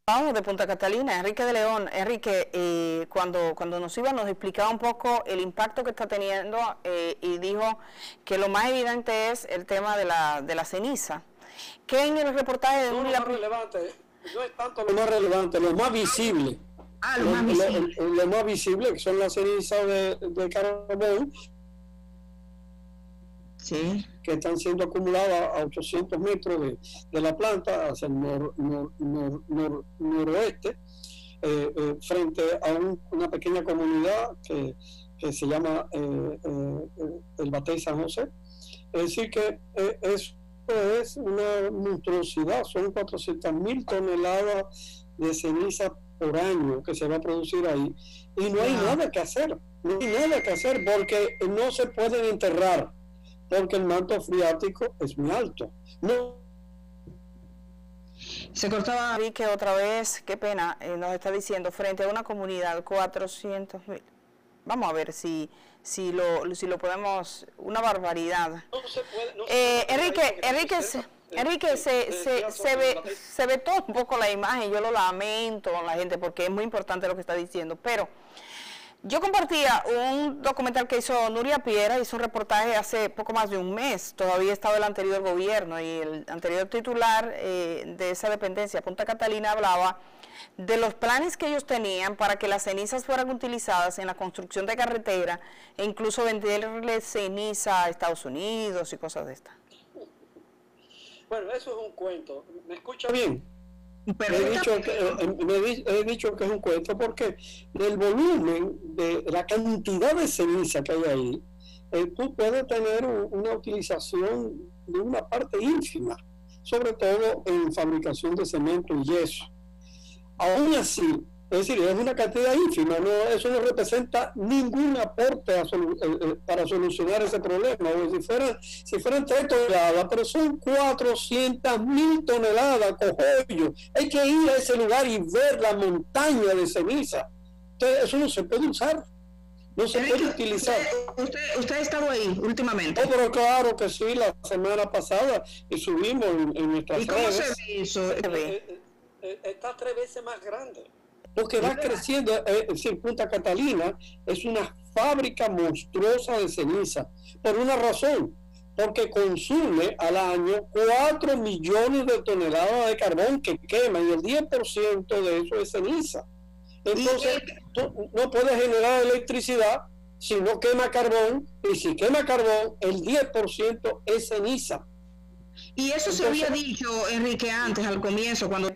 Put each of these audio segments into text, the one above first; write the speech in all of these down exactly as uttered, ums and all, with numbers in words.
Vamos de Punta Catalina, Enrique de León. Enrique, eh, cuando, cuando nos iba nos explicaba un poco el impacto que está teniendo eh, y dijo que lo más evidente es el tema de la, de la ceniza. ¿Qué en el reportaje de no, Nuria? Lo más relevante, no es tanto lo más relevante, lo más visible. Ah, lo, lo más visible. Lo, lo más visible, que son las cenizas de, de carbón. Sí. Que están siendo acumuladas a ochocientos metros de, de la planta hacia el nor, nor, nor, nor, noroeste, eh, eh, frente a un, una pequeña comunidad que, que se llama eh, eh, el Batey San José. Es decir, que eh, eso es una monstruosidad, son cuatrocientas mil toneladas de ceniza por año que se va a producir ahí, y no hay Wow. nada que hacer, no hay nada que hacer porque no se pueden enterrar, porque el manto freático es muy alto. No. Se cortaba. Vi que otra vez, qué pena, eh, nos está diciendo, frente a una comunidad, cuatrocientos mil. Vamos a ver si, si, lo, si lo podemos, una barbaridad. No se puede, no eh, se Enrique, puede Enrique, se, Enrique, se, se, se, ve, se ve todo un poco la imagen, yo lo lamento con la gente porque es muy importante lo que está diciendo, pero yo compartía un documental que hizo Nuria Piera, hizo un reportaje hace poco más de un mes, todavía estaba el anterior gobierno y el anterior titular eh, de esa dependencia, Punta Catalina, hablaba de los planes que ellos tenían para que las cenizas fueran utilizadas en la construcción de carretera e incluso venderle ceniza a Estados Unidos y cosas de estas. Bueno, eso es un cuento. ¿Me escucha bien? Pero he, dicho que, eh, me he dicho que es un cuento porque del volumen, de la cantidad de ceniza que hay ahí, eh, tú puedes tener un, una utilización de una parte ínfima, sobre todo en fabricación de cemento y yeso. Aún así, es decir, es una cantidad ínfima, no, eso no representa ningún aporte a solu eh, eh, para solucionar ese problema. O si fueran, si fueran tres toneladas, pero son cuatrocientas mil toneladas, cojollo. Hay que ir a ese lugar y ver la montaña de ceniza. Entonces, eso no se puede usar, no se puede utilizar. Usted, usted, usted ha estado ahí últimamente. Oh, pero claro que sí, la semana pasada, y subimos en, en nuestras ¿Y cómo redes. se ve eso? Eh, eh, eh, está tres veces más grande. Porque va creciendo, eh, es decir, Punta Catalina es una fábrica monstruosa de ceniza, por una razón, porque consume al año cuatro millones de toneladas de carbón que quema, y el diez por ciento de eso es ceniza. Entonces, tú no puedes generar electricidad si no quema carbón, y si quema carbón, el diez por ciento es ceniza. Y eso Entonces, se había dicho, Enrique, antes, al comienzo, cuando...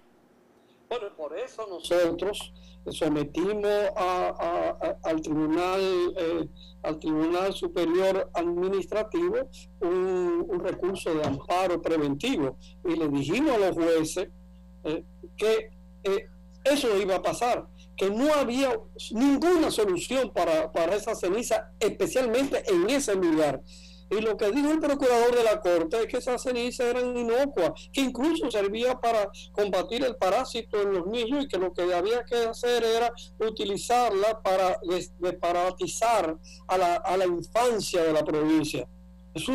Bueno, por eso nosotros sometimos a, a, a, al tribunal eh, al Tribunal Superior Administrativo un, un recurso de amparo preventivo, y le dijimos a los jueces eh, que eh, eso iba a pasar, que no había ninguna solución para, para esa ceniza, especialmente en ese lugar. Y lo que dijo el procurador de la Corte es que esas cenizas eran inocuas, que incluso servía para combatir el parásito en los niños, y que lo que había que hacer era utilizarla para desparatizar a la, a la infancia de la provincia. Eso,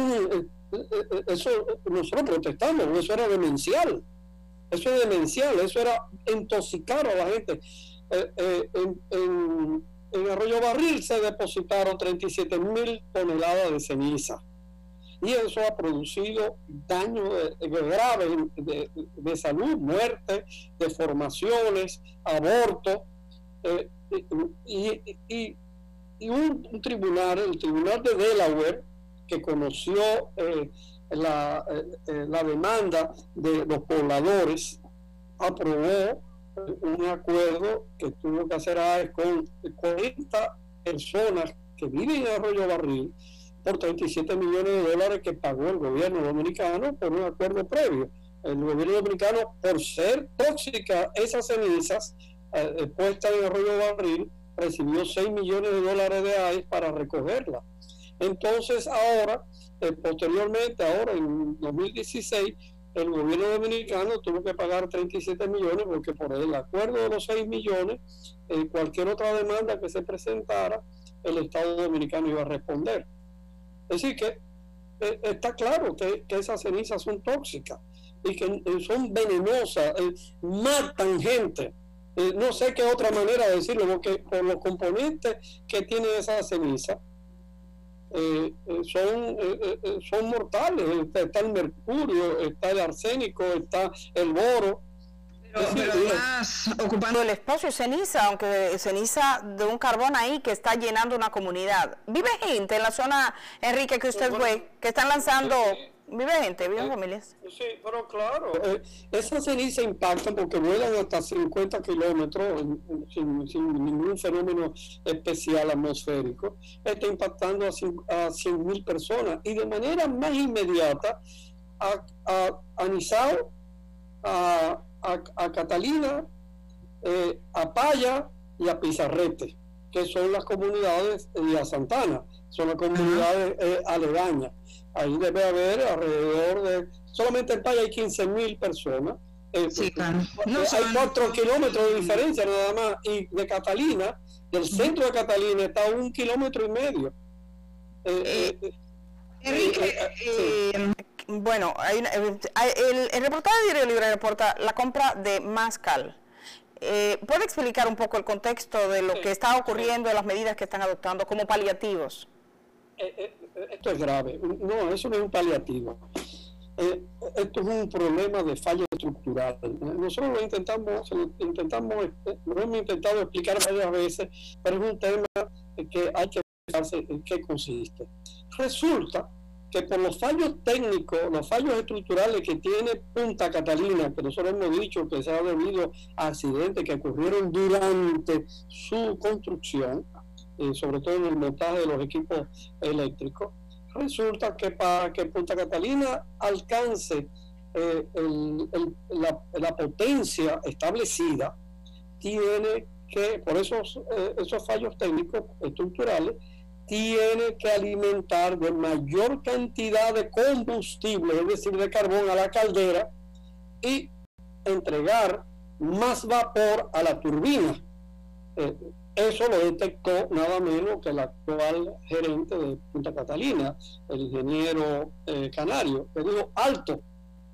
eso nosotros protestamos, eso era demencial, eso era demencial, eso era intoxicar a la gente. Eh, eh, en, en, En Arroyo Barril se depositaron treinta y siete mil toneladas de ceniza, y eso ha producido daños graves de, de, de salud, muerte, deformaciones, abortos, eh, y, y, y un, un tribunal, el tribunal de Delaware, que conoció eh, la, eh, la demanda de los pobladores, aprobó un acuerdo que tuvo que hacer A E S con cuarenta personas que viven en Arroyo Barril por treinta y siete millones de dólares que pagó el gobierno dominicano por un acuerdo previo. El gobierno dominicano, por ser tóxica esas cenizas eh, puestas en Arroyo Barril, recibió seis millones de dólares de A E S para recogerla. Entonces ahora, eh, posteriormente, ahora en dos mil dieciséis, el gobierno dominicano tuvo que pagar treinta y siete millones, porque por el acuerdo de los seis millones, eh, cualquier otra demanda que se presentara, el Estado dominicano iba a responder. Es decir que eh, está claro que, que esas cenizas son tóxicas, y que eh, son venenosas, eh, matan gente. Eh, no sé qué otra manera de decirlo, porque por los componentes que tiene esa ceniza, eh, eh, son, eh, eh, son mortales. Está el mercurio, está el arsénico, está el boro. Pero, pero además, ocupando el espacio de ceniza, aunque ceniza de un carbón ahí que está llenando una comunidad. Vive gente en la zona, Enrique, que usted bueno, fue, que están lanzando, sí, vive gente, viven sí, familias. Sí, pero claro, eh, esa ceniza impacta porque vuelan hasta cincuenta kilómetros sin, sin ningún fenómeno especial atmosférico. Está impactando a cien mil personas y de manera más inmediata a, a, a Nizao, a A, a Catalina, eh, a Paya y a Pizarrete, que son las comunidades, y a Santana, son las comunidades eh, aledañas. Ahí debe haber alrededor de, solamente en Paya hay quince mil personas. Eh, sí, claro. No, hay son... cuatro kilómetros de diferencia nada más, y de Catalina, del centro de Catalina, está a un kilómetro y medio. Eh, eh, eh, Enrique, eh, eh, sí. Bueno, hay una, el, el reportaje de Diario Libre reporta la compra de más cal. Eh, ¿Puede explicar un poco el contexto de lo que está ocurriendo, de las medidas que están adoptando como paliativos? Eh, eh, esto es grave. No, eso no es un paliativo. Eh, esto es un problema de falla estructural. Nosotros lo intentamos, lo intentamos, lo hemos intentado explicar varias veces, pero es un tema que hay que explicarse en qué consiste. Resulta que por los fallos técnicos, los fallos estructurales que tiene Punta Catalina, que nosotros hemos dicho que se ha debido a accidentes que ocurrieron durante su construcción, eh, sobre todo en el montaje de los equipos eléctricos, resulta que para que Punta Catalina alcance eh, el, el, la, la potencia establecida, tiene que, por esos, eh, esos fallos técnicos estructurales, tiene que alimentar de mayor cantidad de combustible, es decir, de carbón a la caldera, y entregar más vapor a la turbina. Eh, eso lo detectó nada menos que el actual gerente de Punta Catalina, el ingeniero eh, canario, que dijo: alto,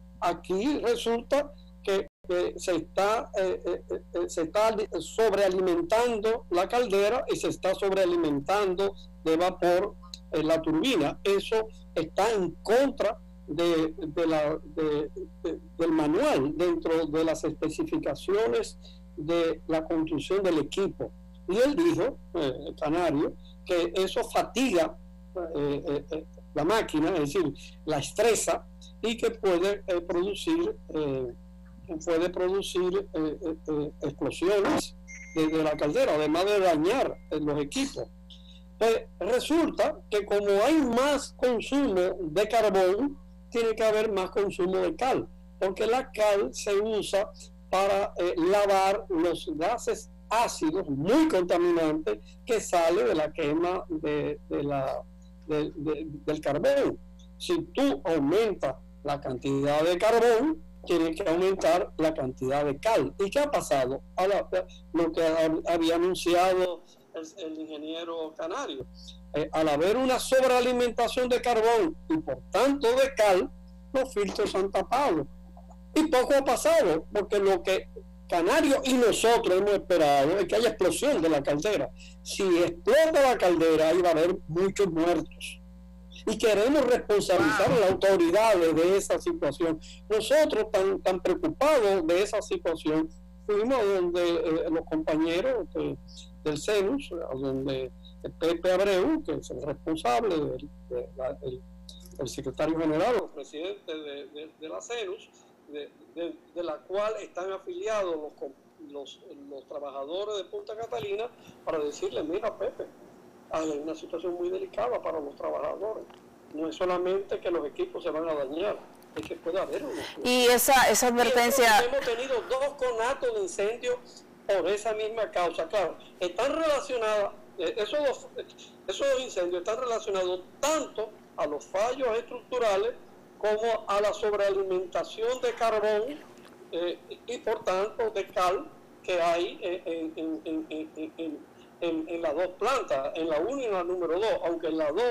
aquí resulta que eh, se está eh, eh, eh, se está sobrealimentando la caldera y se está sobrealimentando de vapor en la turbina. Eso está en contra de, de la, de, de, del manual, dentro de las especificaciones de la construcción del equipo. Y él dijo, eh, el canario, que eso fatiga eh, eh, la máquina, es decir, la estresa, y que puede eh, producir eh, puede producir eh, eh, explosiones desde la caldera, además de dañar eh, los equipos. Pues resulta que como hay más consumo de carbón, tiene que haber más consumo de cal, porque la cal se usa para eh, lavar los gases ácidos muy contaminantes que sale de la quema de, de la, de, de, del carbón. Si tú aumentas la cantidad de carbón, tiene que aumentar la cantidad de cal. ¿Y qué ha pasado? Ahora, lo que había anunciado el, el ingeniero canario, eh, al haber una sobrealimentación de carbón y por tanto de cal, los filtros han tapado. Y poco ha pasado, porque lo que Canario y nosotros hemos esperado es que haya explosión de la caldera. Si explota la caldera, ahí va a haber muchos muertos. Y queremos responsabilizar a las autoridades de esa situación. Nosotros, tan, tan preocupados de esa situación, fuimos donde eh, los compañeros de, del CENUS, donde Pepe Abreu, que es el responsable, del, de la, el, el secretario general o presidente de, de, de la CENUS, de, de, de la cual están afiliados los, los, los trabajadores de Punta Catalina, para decirle: mira, Pepe, hay una situación muy delicada para los trabajadores. No es solamente que los equipos se van a dañar, es que puede haber una. Y esa, esa advertencia... Y hemos tenido dos conatos de incendio por esa misma causa. Claro, están relacionadas, esos dos, esos dos incendios están relacionados tanto a los fallos estructurales como a la sobrealimentación de carbón eh, y por tanto de cal que hay en, en, en, en, en, en, en las dos plantas, en la uno y en la número dos, aunque en la dos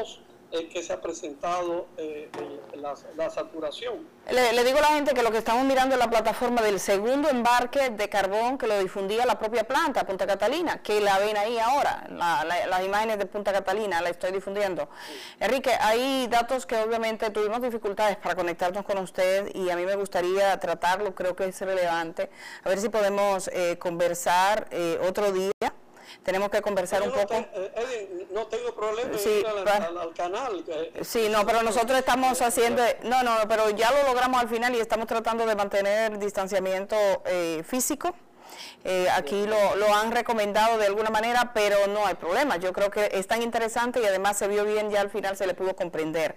es que se ha presentado eh, el, la, la saturación. Le, le digo a la gente que lo que estamos mirando es la plataforma del segundo embarque de carbón que lo difundía la propia planta, Punta Catalina, que la ven ahí ahora, la, la, las imágenes de Punta Catalina, la estoy difundiendo. Sí. Enrique, hay datos que obviamente tuvimos dificultades para conectarnos con usted y a mí me gustaría tratarlo, creo que es relevante, a ver si podemos eh, conversar eh, otro día. Tenemos que conversar yo un no poco. Te, eh, Edwin, no tengo problema en sí, ir al, para, al, al canal. Eh, sí, no, pero nosotros estamos haciendo, no, no, pero ya lo logramos al final y estamos tratando de mantener distanciamiento eh, físico. Eh, aquí lo, lo han recomendado de alguna manera, pero no hay problema. Yo creo que es tan interesante y además se vio bien, ya al final se le pudo comprender.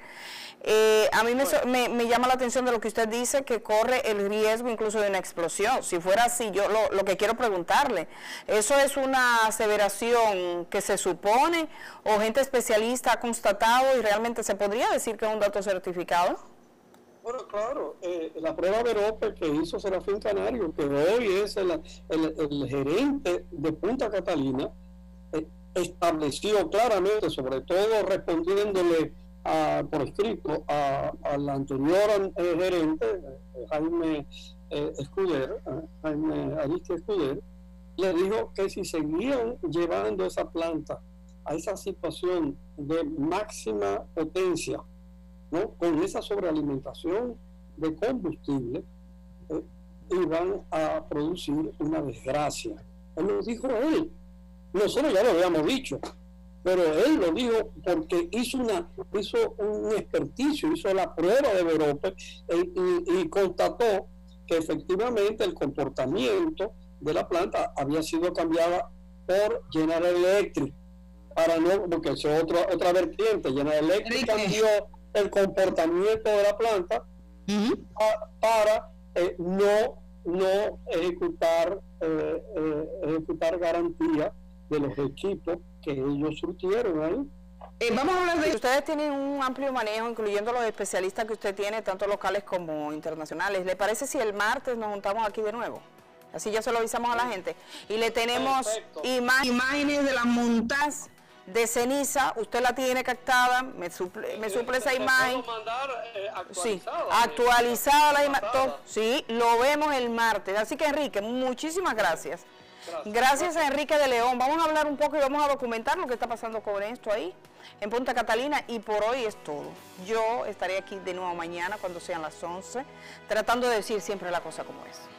Eh, a mí me, me, me llama la atención de lo que usted dice, que corre el riesgo incluso de una explosión. Si fuera así, yo lo, lo que quiero preguntarle, ¿eso es una aseveración que se supone o gente especialista ha constatado y realmente se podría decir que es un dato certificado? Bueno, claro, eh, la prueba Verope que hizo Serafín Canario, que hoy es el, el, el gerente de Punta Catalina, eh, estableció claramente, sobre todo respondiéndole a, por escrito al anterior eh, gerente, eh, Jaime eh, Escuder, eh, Jaime Aristi Escuder, le dijo que si seguían llevando esa planta a esa situación de máxima potencia, ¿no? Con esa sobrealimentación de combustible, eh, iban a producir una desgracia. Él lo dijo él. Nosotros ya lo habíamos dicho, pero él lo dijo porque hizo una hizo un experticio, hizo la prueba de Verope eh, y, y constató que efectivamente el comportamiento de la planta había sido cambiada por General Electric, para no, porque es otra, otra vertiente. General Electric cambió el comportamiento de la planta uh-huh. a, para eh, no no ejecutar eh, eh, ejecutar garantía de los equipos que ellos surtieron ahí. Eh, vamos a hablar de... Ustedes tienen un amplio manejo, incluyendo los especialistas que usted tiene, tanto locales como internacionales. ¿Le parece si el martes nos juntamos aquí de nuevo? Así ya se lo avisamos a la gente. Y le tenemos ima imágenes de las montas de ceniza, usted la tiene captada, me suple, me suple esa imagen. Mandar, eh, sí, actualizada la imagen. Sí, lo vemos el martes. Así que Enrique, muchísimas gracias. Gracias. Gracias a Enrique de León. Vamos a hablar un poco y vamos a documentar lo que está pasando con esto ahí, en Punta Catalina, y por hoy es todo. Yo estaré aquí de nuevo mañana cuando sean las once, tratando de decir siempre la cosa como es.